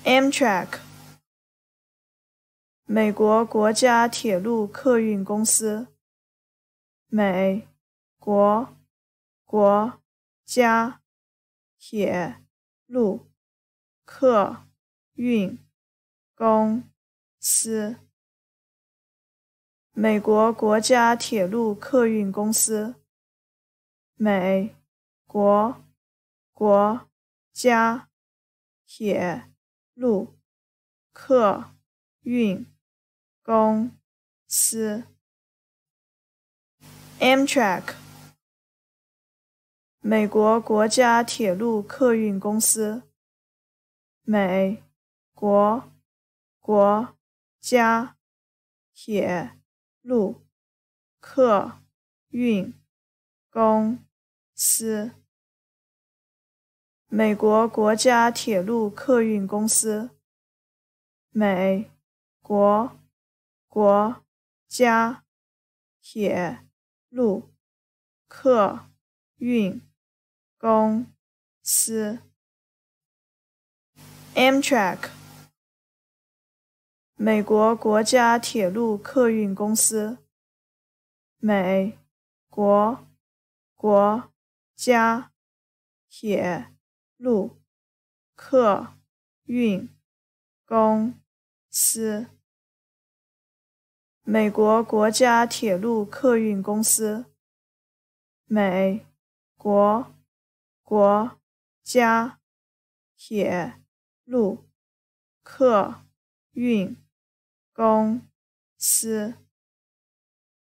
Amtrak 美国国家铁路客运公司，美国国家铁路客运公司，美国国家铁路客运公司，美国国家铁路客运公司 Amtrak 美国国家铁路客运公司，美国国家铁路客运公司，美国国家铁路客运公司，美国国家铁路客运公司 Amtrak 美国国家铁路客运公司，美国国家铁路客运公司，美国国家铁路客运公司，美国国家铁路客运公司。